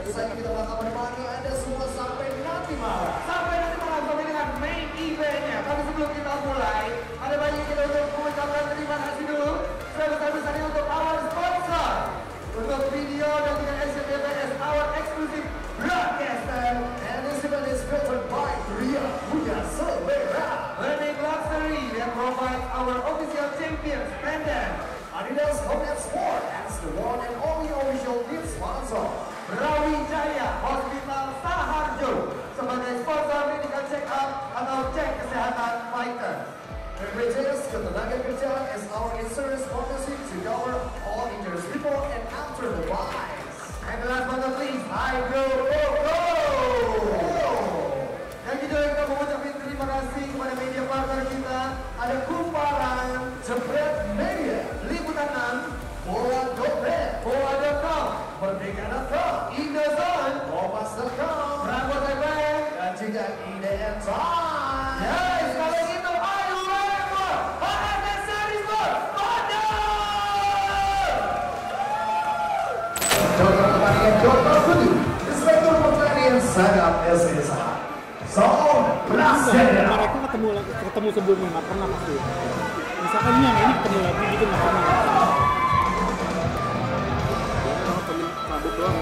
saja kita bakal menemani Anda semua sampai nanti malam. Sampai dengan main eventnya. Tapi sebelum kita mulai, ada banyak kita untuk mengucapkan terima kasih dulu. Sebesar-besarnya untuk our sponsor. Untuk video dan juga SCTVS, our exclusive broadcaster. And this event is sponsored by Ria Punya Selera. Learning Luxury that provides our official champions pendant. Adidas Home and Sport as the one and only official team sponsor. Brawijaya Hospital Saharjo sebagai sponsor medical check up atau cek kesehatan fighter. BPJS Ketenaga Kerjaan as our insurance policy to cover all injuries before and after the bites. And last but not least, Hydro Go! Dan kita juga mengucapkan terima kasih kepada media partner kita. Ada Kumparan, Jepret Media, Liputan 6, Bola.com, Merdeka.com, Indozone, Kompas.com, Prambors FM, dan juga IDN Time. Yes, kalau gitu, are you ready for HMS Series for Honda? Contoh pertandingan Contoh Kudu, Inspektur Pertanian Sagap SSA. So, Prasetya. Mereka ketemu sebelumnya, nggak pernah pasti. Misalkan ini yang ini ketemu lagi gitu nggak pernah. Cabut doang.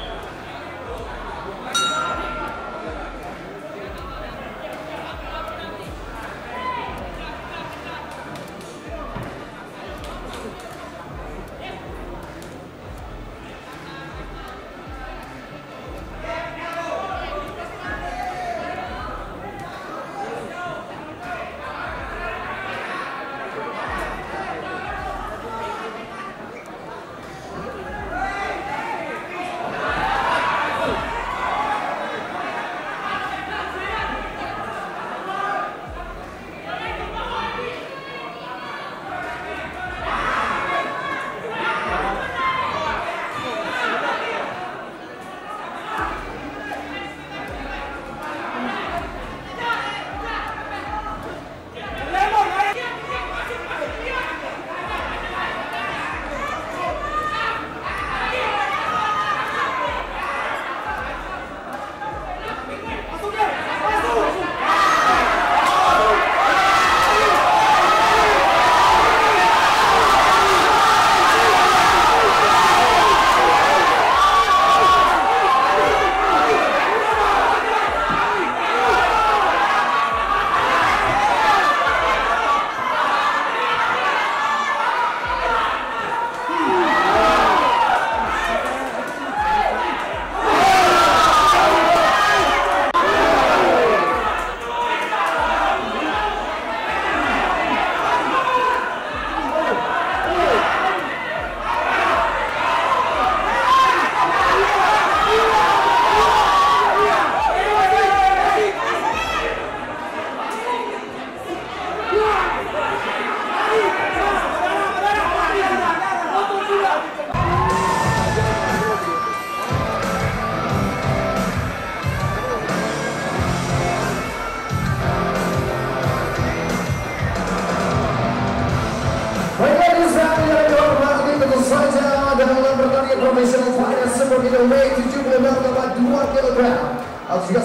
Professional fighter seperti the weight 70 dapat 2 kg atau juga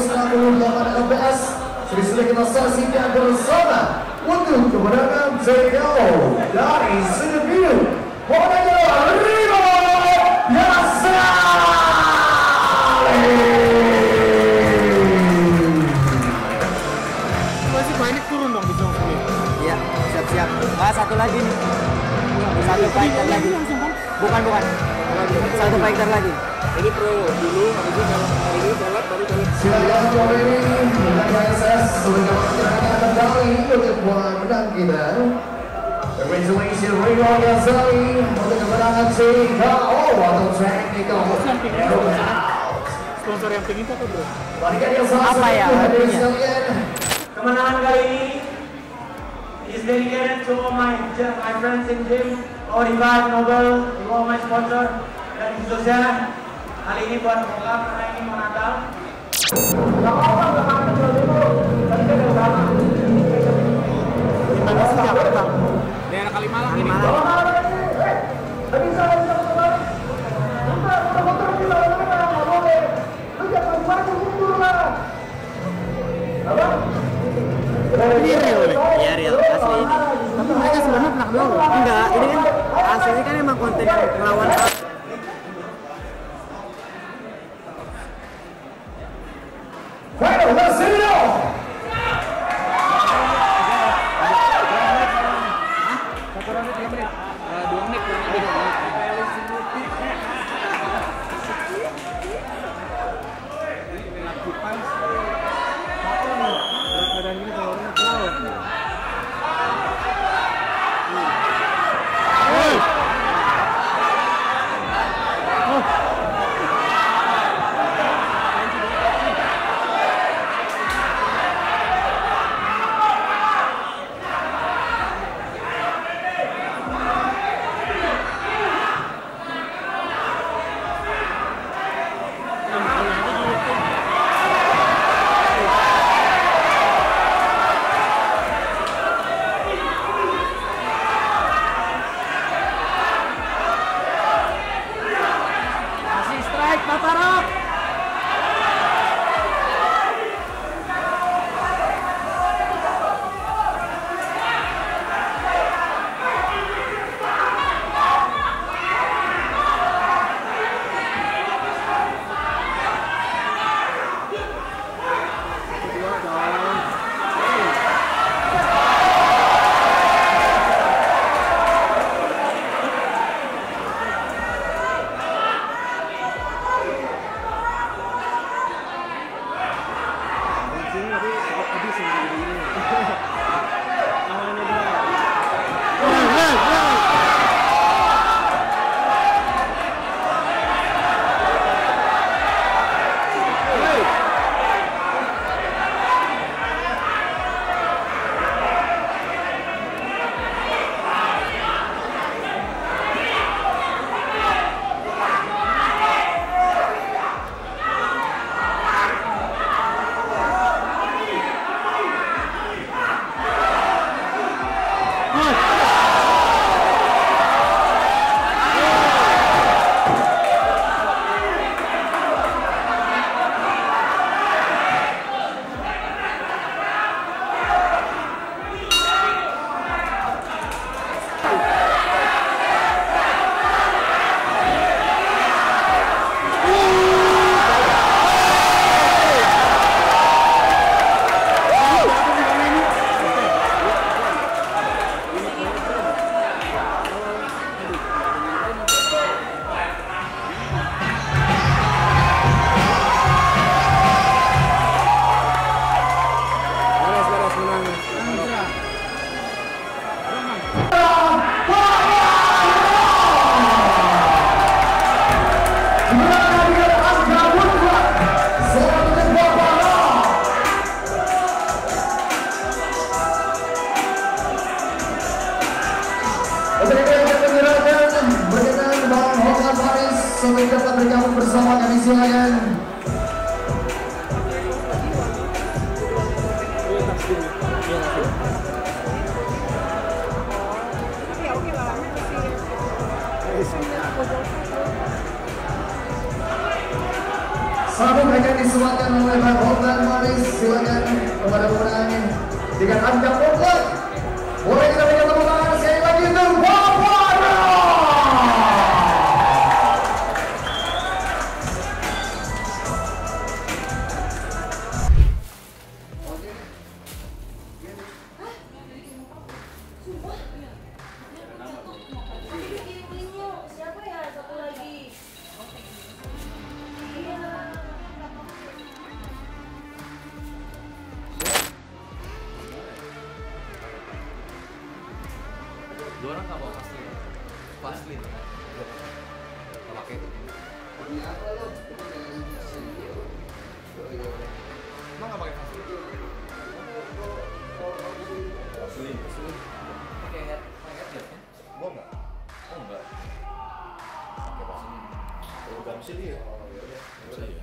168 lbs. Sudah kita saksikan bersama untuk kemenangan TKO dari Senegal. Pemenangnya Rio Yasali. Masih banyak turun dong di zona kulit. Iya, siap-siap. Ah, satu lagi nih. Satu fighter lagi. Bukan. Satu fighter lagi. Ini pro dulu, habis itu kalau hari ini balap baru balap. Silakan Polri menang SS sebagai wakil medali untuk menang kita. Congratulations Rio Yasali untuk kemenangan TKO atau Technical Knockout. Sponsor yang tinggi itu apa bro? Apa ya? Kemenangan kali ini is dedicated to all my friends in gym, Oribat, Nobel, all my sponsor, dan khususnya kali ini buat bokap karena ini mau Natal. Gimana sih Jakarta? Daerah Kalimalang ini. Ini real nih. Iya real, asli ini. Tapi mereka sebenarnya pernah kenal loh. Enggak, ini kan asli kan emang konten ngelawan. Well, let's see it all. Satu round 3 menit. 2 menit kurang lebih. Keadaan gini kalau orang kenal. Sampai dapat bergabung bersama kami, silakan. Sahabat mereka disuarakan oleh Pak Hotman Maris, silakan kepada pemenangnya dengan angka mutlak. Boleh kita berikan tepuk tangan sekali lagi untuk Wapara. Siapa ya satu lagi? Dua orang nggak bawa pasti, pasti nggak pakai. Emang nggak pakai pasti? Asli. Pakai headset kan? Gua nggak. Oh nggak. Pakai pasti. Kalau nggak bisa dia. Bisa ya.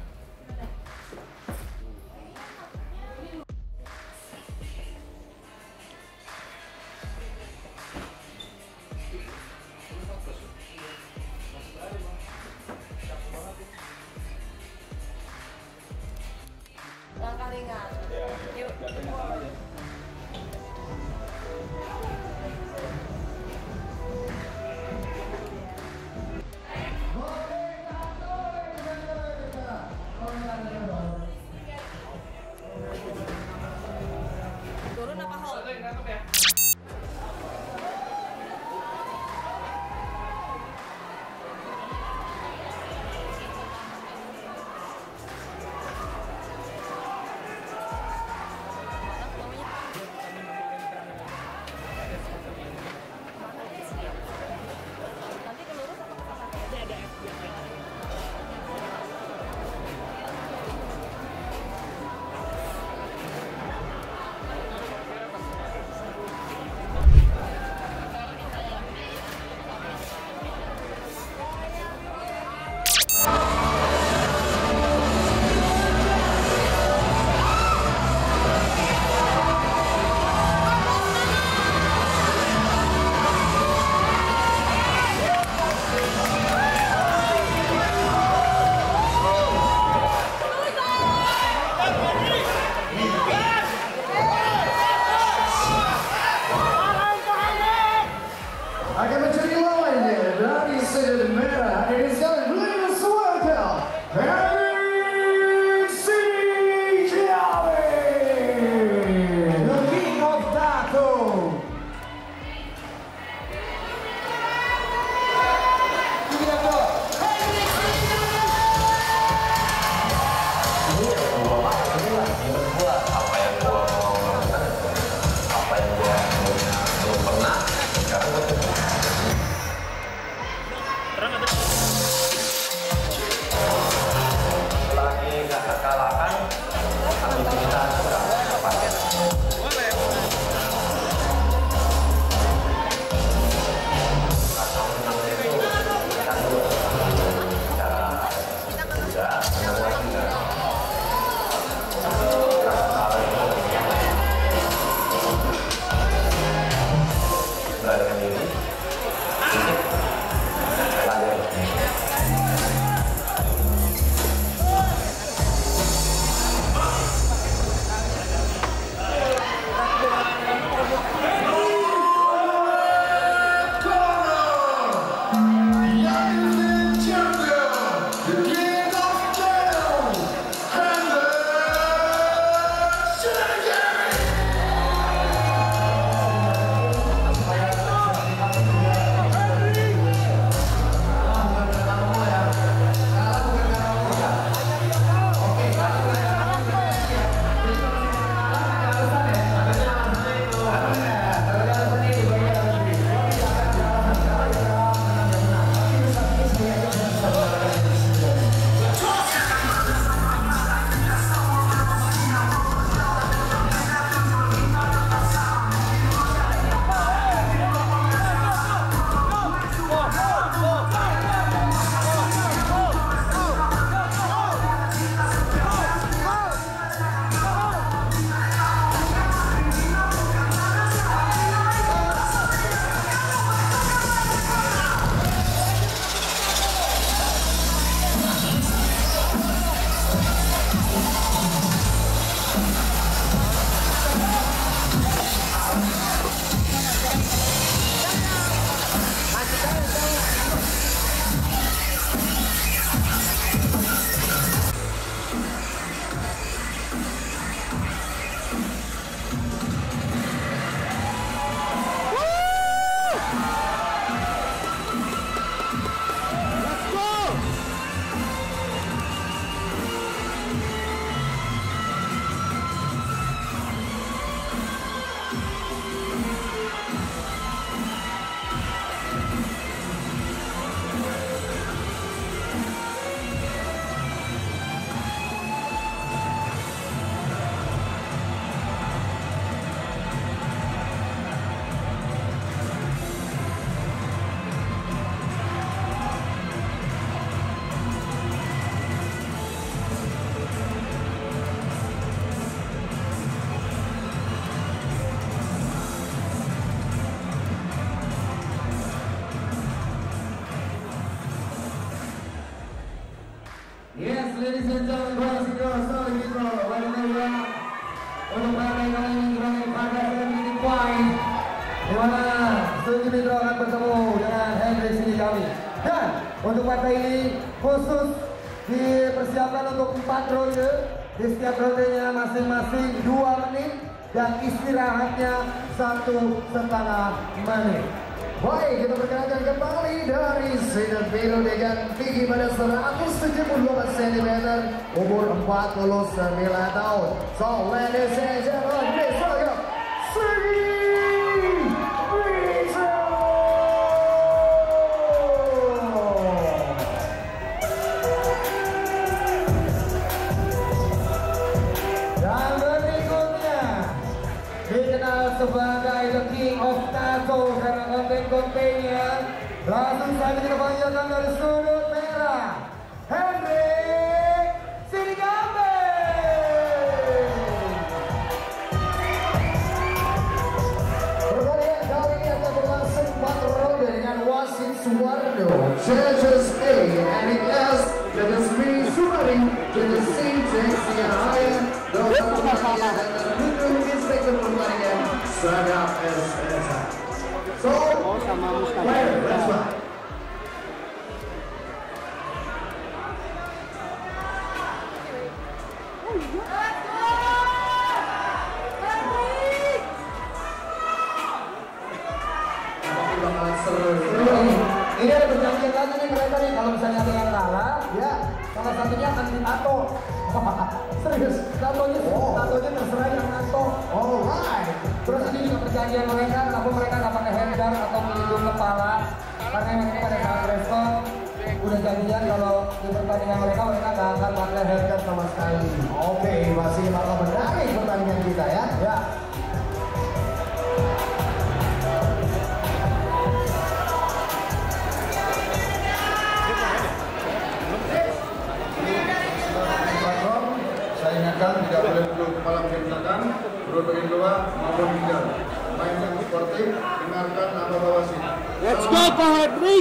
Langkah ringan. Yuk. Henry Sinigawi, the king of taco. Yes, ladies and gentlemen, boys and girls, all of you know, untuk partai kali ini kita pada meeting point, di mana Setuju Nitro akan bertemu dengan Henry Sinigawi. Dan untuk partai ini khusus dipersiapkan untuk 4 ronde, di setiap rondenya masing-masing 2 menit dan istirahatnya 1,5 menit. Baik, kita perkenalkan kembali dari Sinar Biru dengan tinggi badan 178 cm, umur 49 tahun. So, ladies and gentlemen, please welcome dan berikutnya dikenal sebagai The King of Tato karena konten-kontennya. Langsung saja kita panggilkan dari sudut merah, Henry Sinigawi. Pertandingan kali ini akan berlangsung 4 ronde dengan wasit Suwardo, judges A, Erik S, judges B, Sumari, judges C, Jackson Ryan, dan mendukung inspektur pertandingan Sadap SSH. So, player, let's go. apakah satunya akan ditato? Serius, tatonya terserah yang nato. Alright. Terus ini juga perjanjian mereka, kenapa mereka nggak pakai headguard atau pelindung kepala? Karena memang pada saat wrestle udah janjian kalau di pertandingan mereka nggak akan pakai headguard sama sekali. Oke, masih bakal menarik pertandingan kita ya. Ya. Saya ingatkan tidak boleh duduk kepala bagian belakang, perut bagian bawah maupun pinggang. Main yang sportif, dengarkan apa bawasih. Let's go, Pak Hendrik.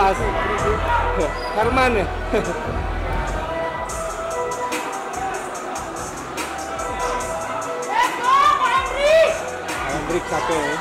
kelas. Karman ya. Hendrik satu ya.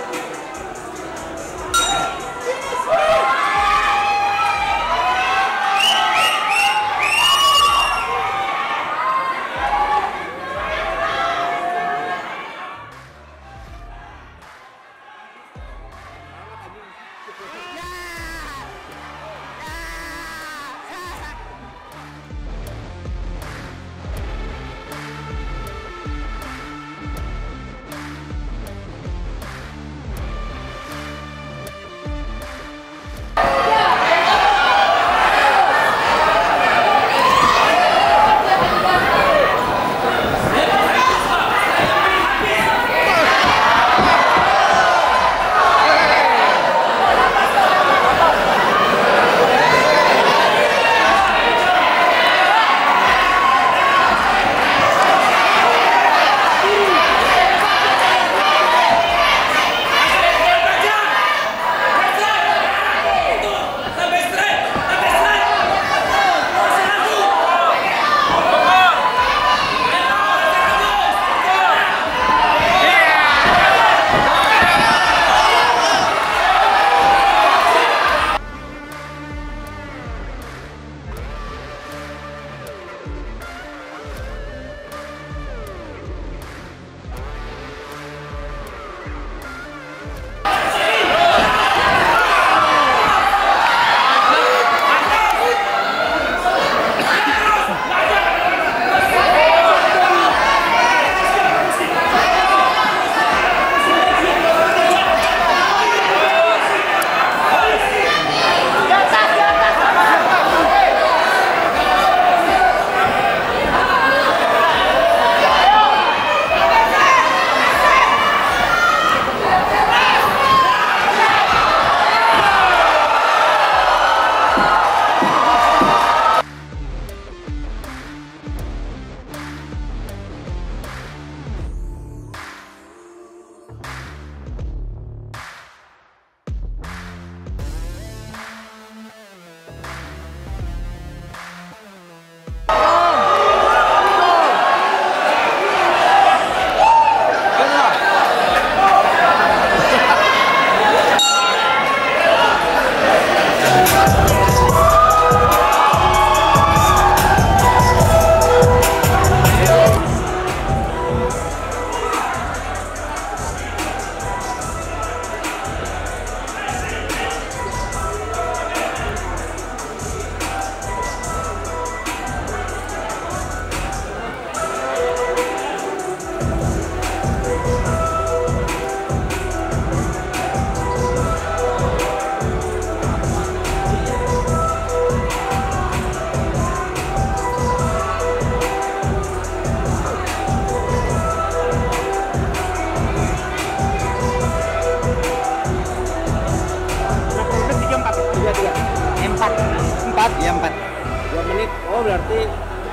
berarti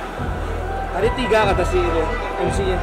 tadi 3 kata si MC-nya.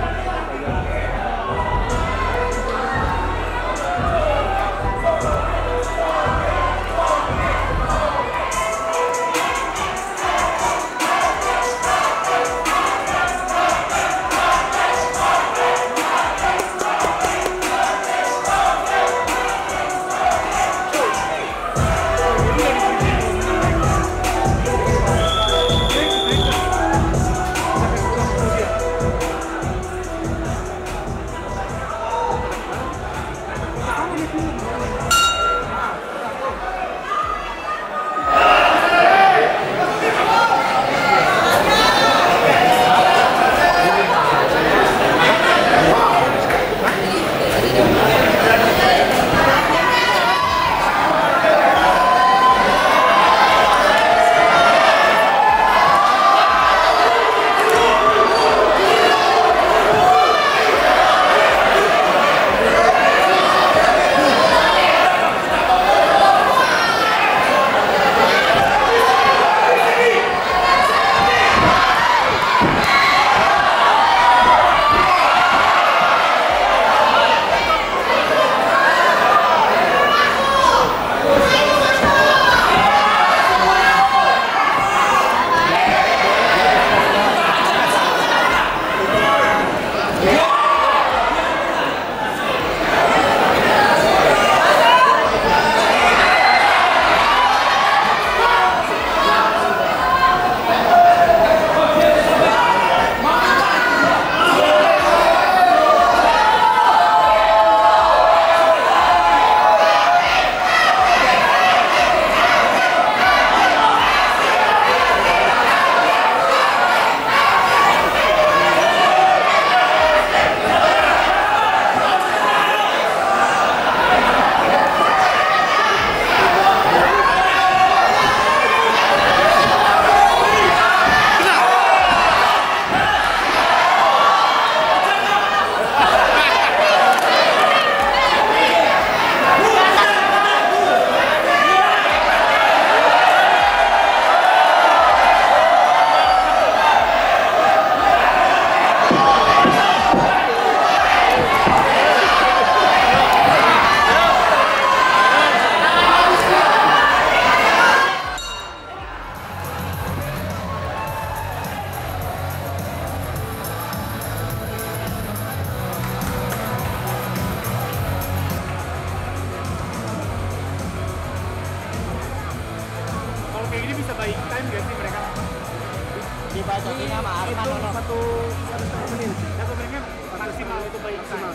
Satunya sama Arman ono. Satu menit. Satu menit maksimal itu baik maksimal.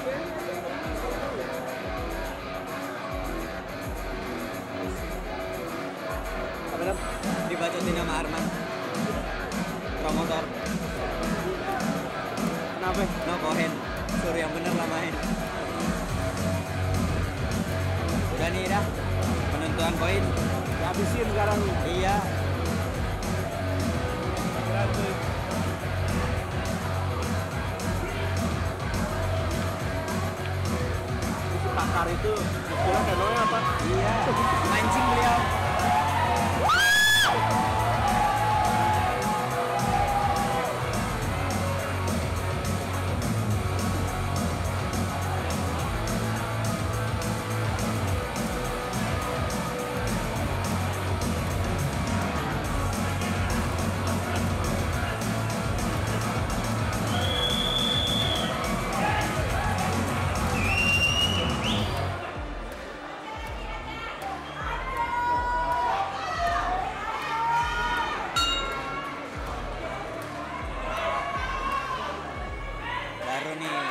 Dibacotin sama Arman. Promotor. Kenapa? No kohen. Suruh yang bener lah main. Udah nih dah. Penentuan poin. Habisin sekarang. Iya. Pakar itu istilah kenonya apa? Iya. Mancing beliau. Baru nih.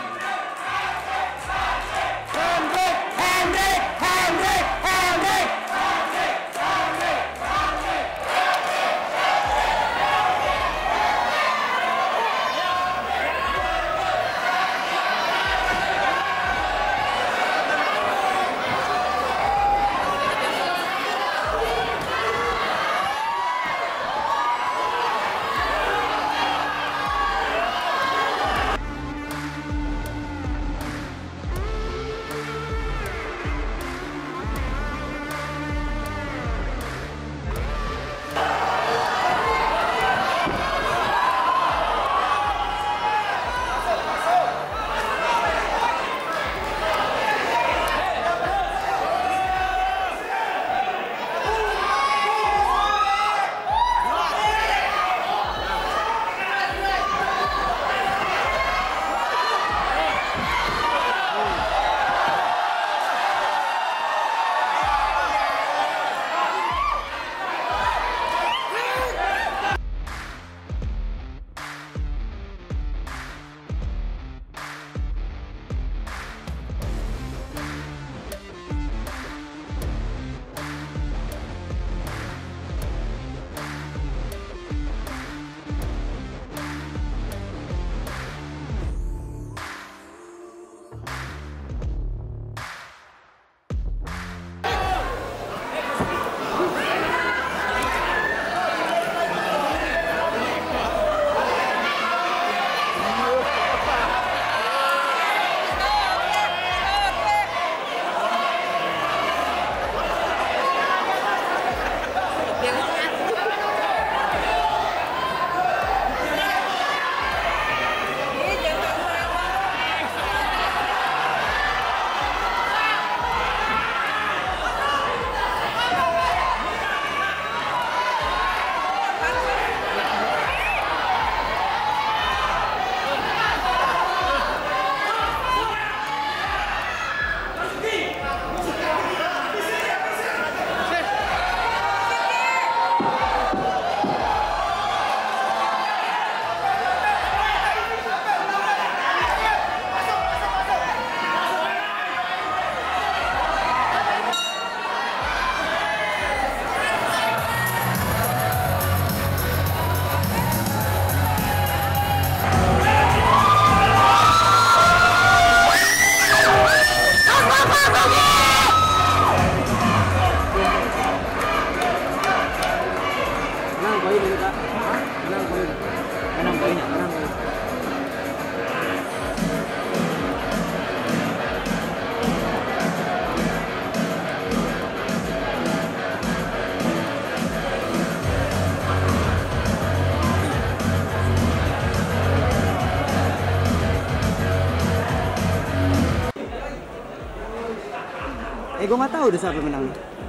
Gue nggak tahu udah siapa menang.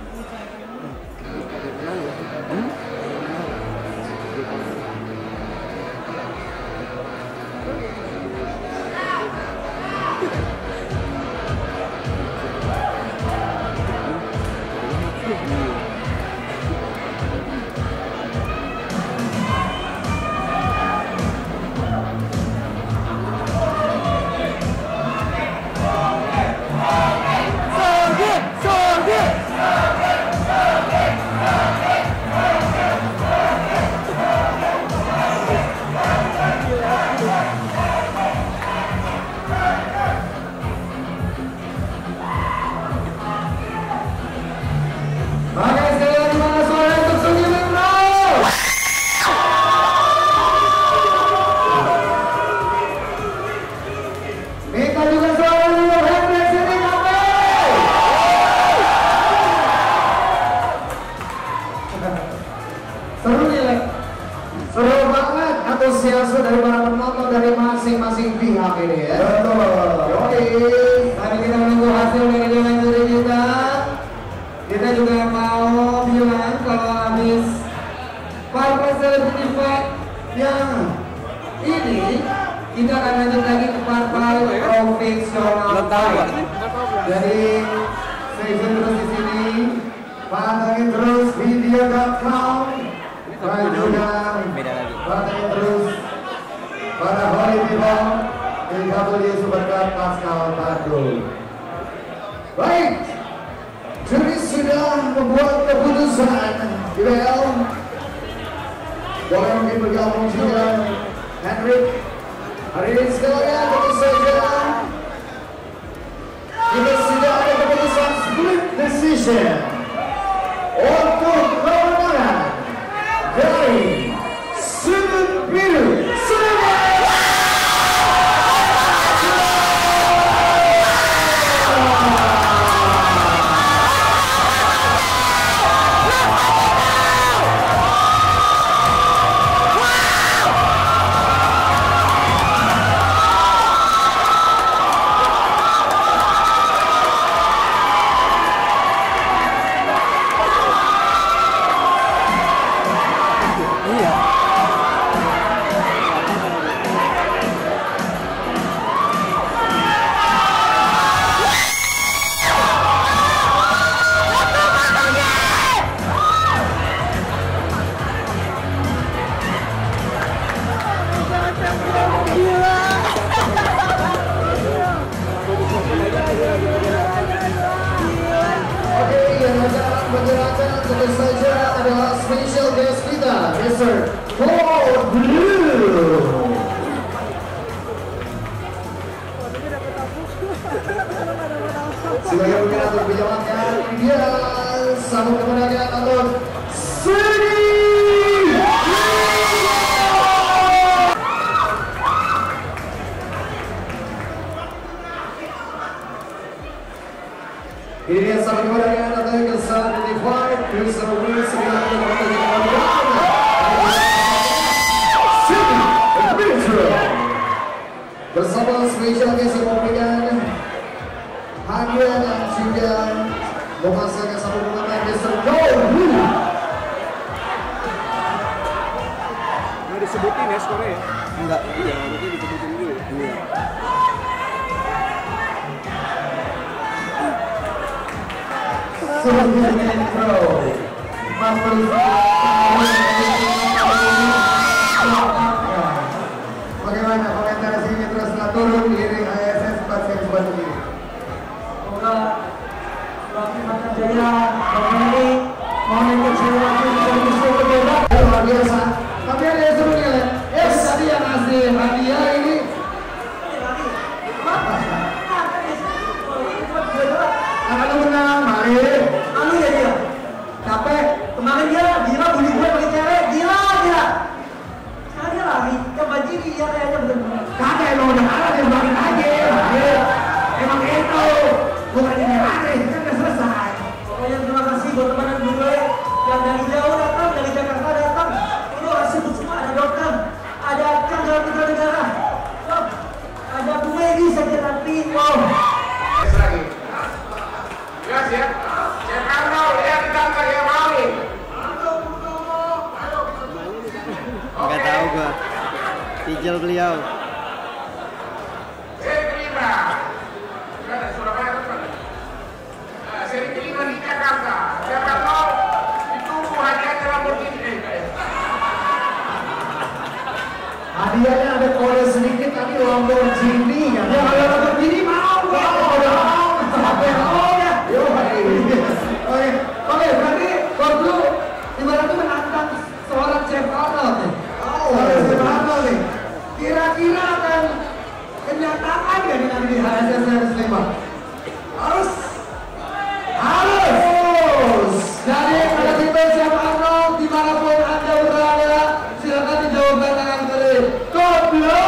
Hmm? Jadi stay tune terus di sini. Pantengin terus video.com dan juga pantengin terus para holy people di KWD Supercup Pascal Bandung. Baik, juri sudah membuat keputusan. IBL boleh mungkin bergabung juga Hendrik. Hari ini sekalian tentu saja kita sudah ada keputusan split decision untuk kemenangan dari sudut biru tentu saja adalah special guest kita, Mr. Code Blue. Sebagai penyelenggara berjalannya, dia sambut kemenangan untuk Sini. Ini dia sambut kemenangan untuk kesan Divide Cruiser Wheels bersama special guest yang memberikan hadiah dan juga memasangkan sambut kemenangan Mr. Code Blue. Nggak disebutin ya skornya ya? Enggak. Iya, harusnya disebutin dulu ya. Iya. Sebagai pro, bagaimana komentar sini terus turun diri ISS 4 Bandung ini? Semoga Bakti Mata Jaya kembali mohon kecewa bisa berbeda. Luar biasa. Tapi ada yang seru nih, yes tadi yang ngasih hadiah ini. Akan menang, mari. Anu ya dia. Capek. Kemarin dia gila bully gue pakai cewek. Gila. Sekarang dia lari. Kebanci dia kayaknya bener-bener. Kagak emang udah kalah dia makin aja. Emang itu bukan ini lari, kan udah selesai. Pokoknya terima kasih buat teman-teman gue yang dari jauh datang, dari Jakarta datang. Ini orang sibuk semua, ada Dokter, ada Kang dalam tiga negara, ada Bu Megi saja nanti. Lagi. Ya siap. Siap Arno, lihat kita kayak Mali. Enggak tahu gua. Pijel beliau. Seri kelima. Ada Surabaya teman. Seri kelima di Jakarta. Jakarta itu hadiahnya Lamborghini. Hadiahnya ada kode sedikit tadi Lamborghini. Ya kalau Lamborghini mau. Oke, berarti Kordu ibaratnya menantang seorang Chef Arnold nih. Chef Arnold nih. Kira-kira akan kenyataan gak nih nanti di HSS Series 5? Harus. Jadi kalau kita Chef Arnold dimanapun Anda berada, silakan dijawab tangan kalian. Kordu.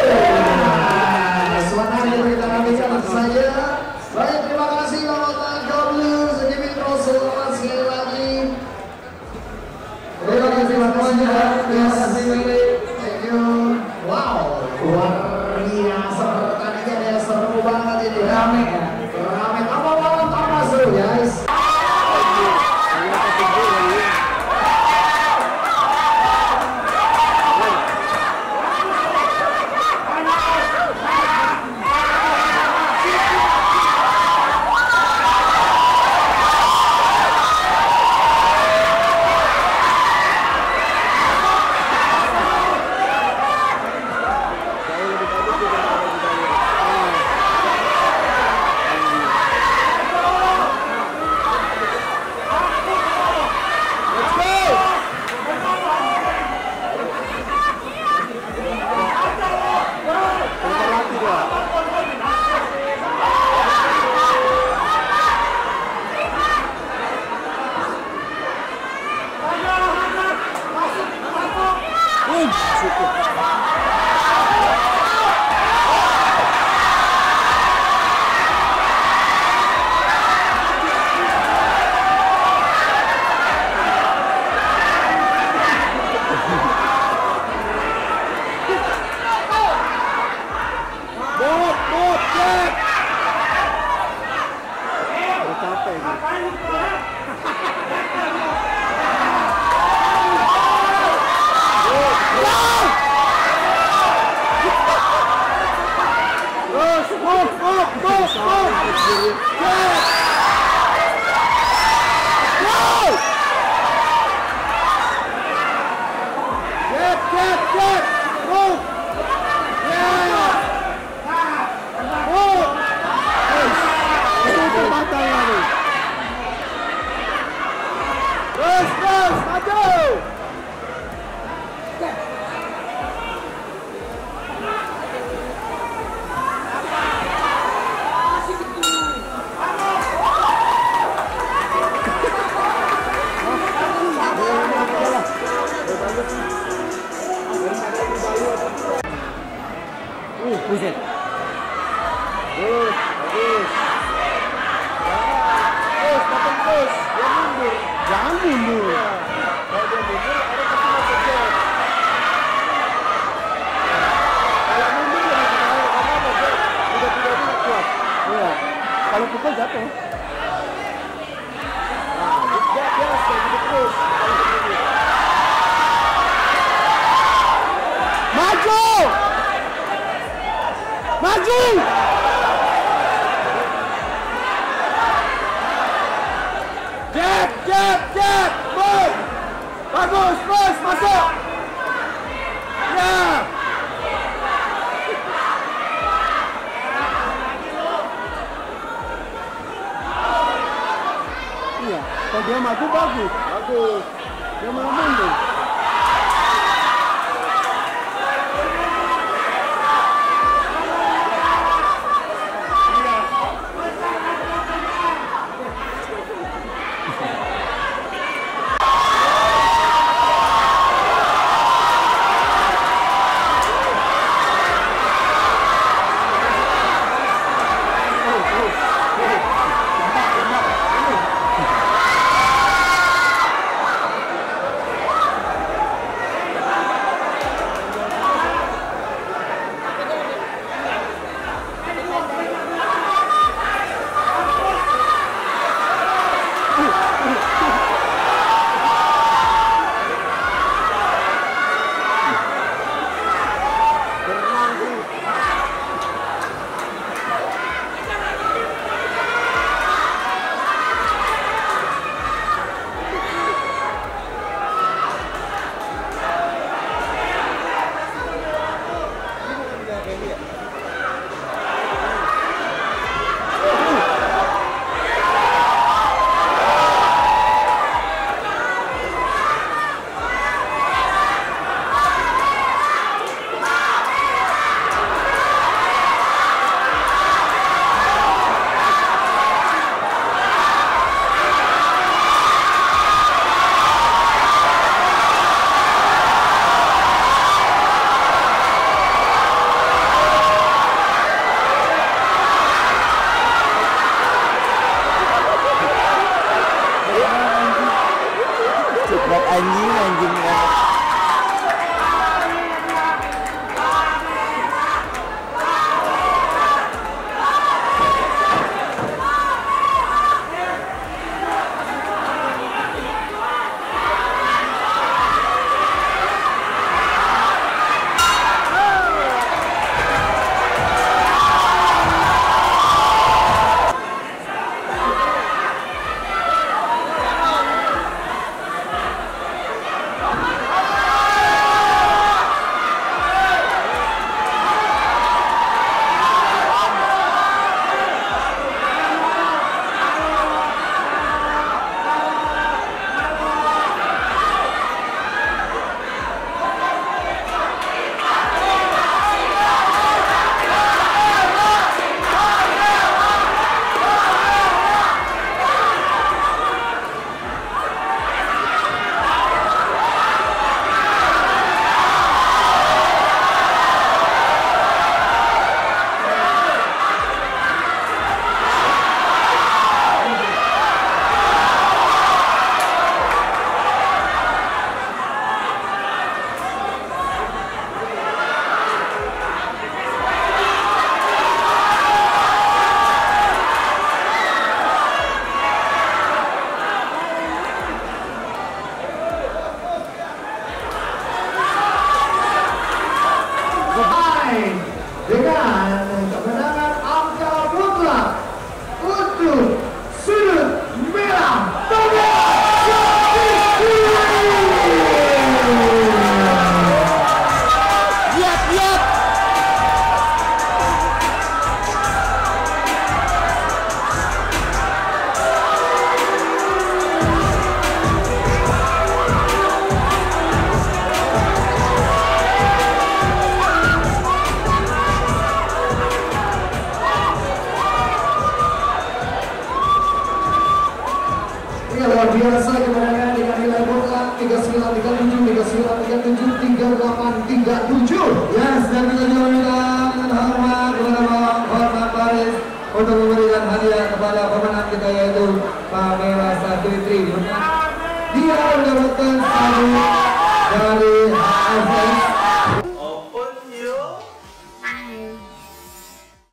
Semangat yang kita habiskan tentu saja. Baik, terima kasih Bapak Kordu. Sedikit selamat sekali lagi. Terima kasih semuanya. Terima kasih Meli. Thank you. Wow, luar biasa pertandingan yang seru banget ini. Rame ya. Rame. Tambah seru guys. Batal lagi. Terus, maju. Buset. Terus, bagus. Terus, dia mundur. Jangan mundur. Kalau dia mundur, ada pasti masuk jam. Kalau mundur dia masih tahu, karena apa? Udah tidak kuat. Iya. Kalau pukul jatuh. Nah, dia kayak gitu terus. Kalau begini. Maju! Maju! Jab, move! Bagus, terus, masuk! Ya! Iya, kalau dia maju bagus. Dia malah mundur. biasa kemenangan dengan nilai mutlak 39-37, 39-37, 38-37. Yes, dan kita juga minta dengan hormat kepada Bapak Hotman Paris untuk memberikan hadiah kepada pemenang kita yaitu Pamela Satitri. Dia mendapatkan satu dari